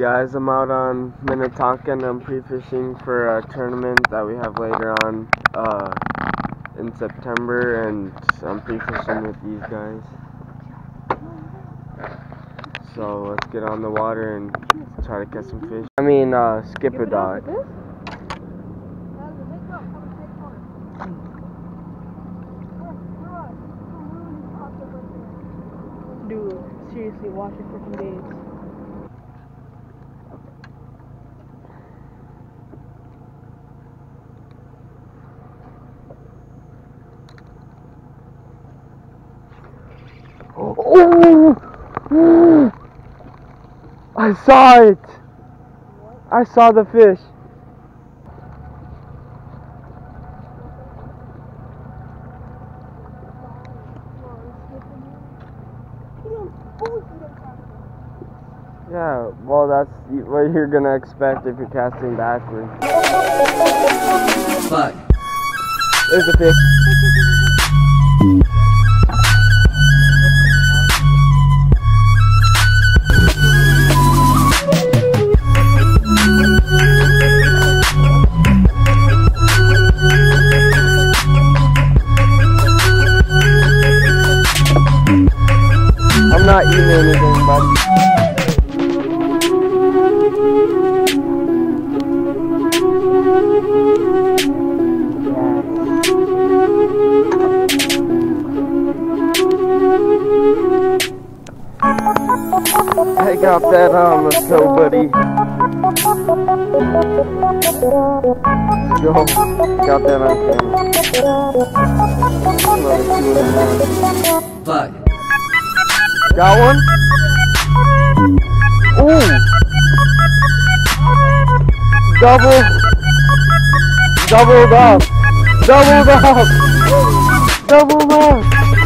Guys, I'm out on Minnetonka and I'm pre-fishing for a tournament that we have later on in September, and I'm pre-fishing with these guys. So let's get on the water and try to catch some fish. I mean, skip a dot. Dude, seriously, watch it for some days. Oh! I saw it! I saw the fish. Yeah, well, that's what you're gonna expect if you're casting backwards. Fuck. There's the fish. I'm not eating anything, buddy. I got that on, let's go, buddy. Let's go. Got that on camera. Fuck. Got one? Ooh! Doubled up! Doubled up! Doubled up!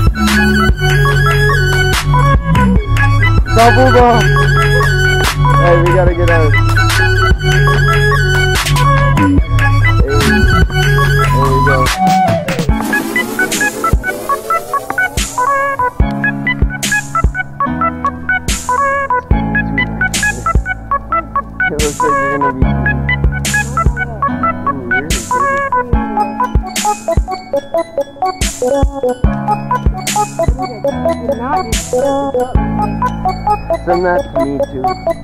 Doubled up! Hey, we gotta get out. Hey, there we go. It looks like you're gonna be send that to me too.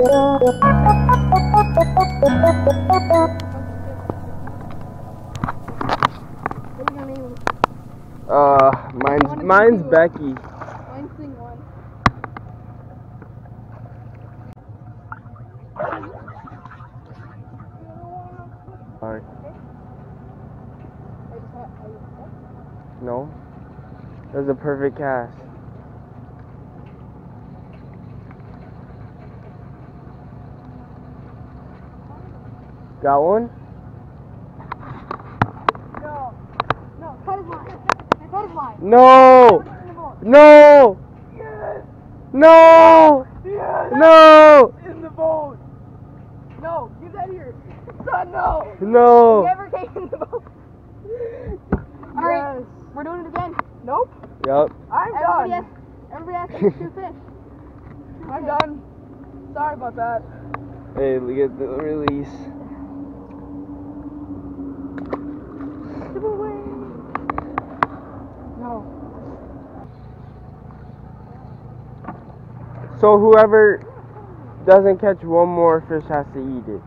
Mine's Becky. Mine's thing one. Alright. No. That was a perfect cast. Got one? No. No, cut his line. Cut his line. No! No! Yes! No! Yes! No! In the boat! No, give that here. Son, no! No! Never came in the boat. Alright, we're doing it again. Nope. Yup. Everybody has to shoot fish. I'm done. Sorry about that. Hey, look at the release. Give away. No. So whoever doesn't catch one more fish has to eat it.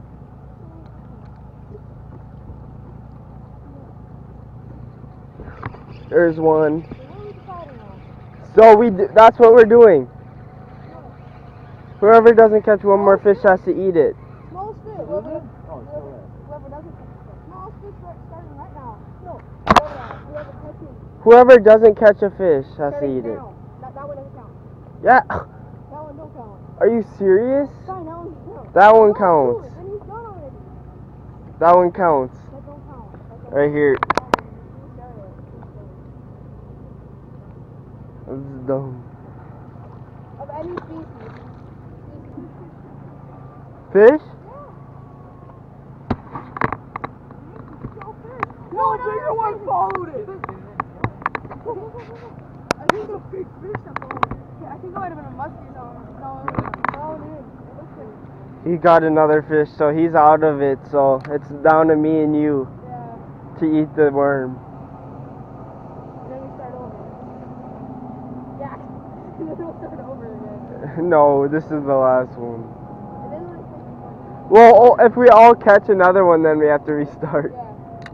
There's one. So that's what we're doing. Whoever doesn't catch one more fish has to eat it. Small fish. Whoever doesn't catch small fish starting right now. No. Whoever doesn't catch a fish has to eat it. That one doesn't count. Yeah. That one don't count. Are you serious? Fine, that one counts. That one counts. Then he's done already. That one counts. That don't count. Right here. This is dumb. Of any species. Fish? No, a bigger one followed it. I think a big fish that followed it. Yeah, I think it might have been a muskie or something. No, it was thrown in. It looks like He got another fish, so he's out of it. So it's down to me and you Yeah. to eat the worm. And then we start over. Yeah. And then we'll start over again. No, this is the last one. It is what it's supposed to be. Well, if we all catch another one, then we have to restart. Yeah.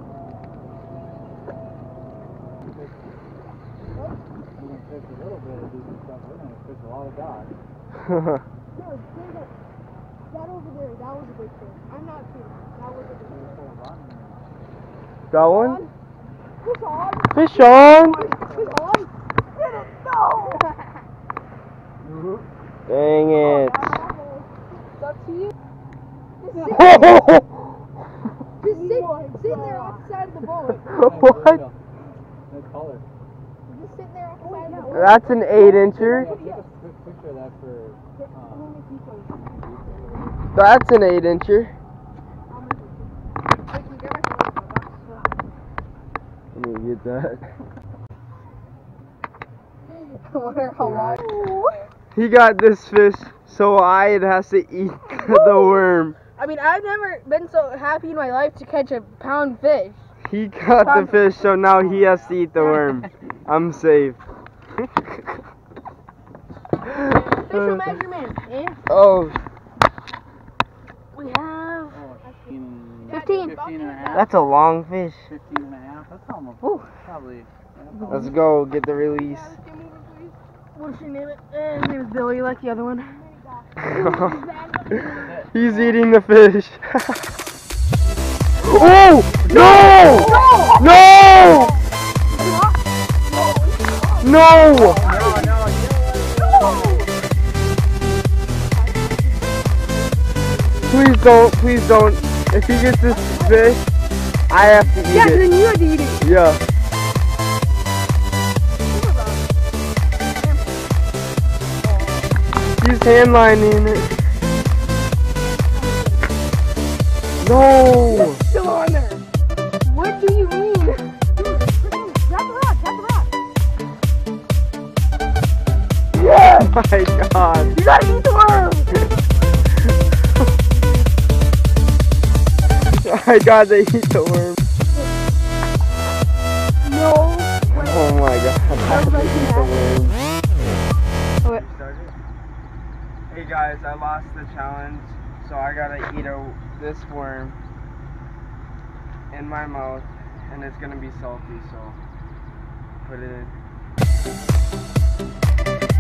Fish a little bit of decent stuff. We're gonna fish a lot of dogs. That over there, that was a big fish. I'm not kidding. That was a big fish. Got one? Fish on! Fish on! Fish on! Get it! No! Dang it. It's up to you. Just sit there off the side of the boat. What? Nice color. Just sit there off the side of the boat. That's an 8-incher. Yeah, take a picture of that for. That's an 8-incher. Let me get that. He got this fish, so it has to eat the worm. I mean, I've never been so happy in my life to catch a pound fish. He got the fish, so now he has to eat the worm. I'm safe. Official measurement, eh? Oh, We have 15 15. and a half. that's a long fish. 15 and a half. That's almost probably. Let's go get the release. What's your name? His name is Billy, like the other one. He's eating the fish. Oh! No! No! No! Please don't. If he gets this fish, I have to eat Yeah, it. then you have to eat it. Yeah. He's hand lining it. No! It's still on there. What do you mean? Grab the rod, grab the rod. Yeah! My God. You gotta eat the worm. I gotta eat the worm. No. Oh my God. I have to eat the worm. Hey guys, I lost the challenge, so I gotta eat this worm in my mouth, and it's gonna be salty, so put it in.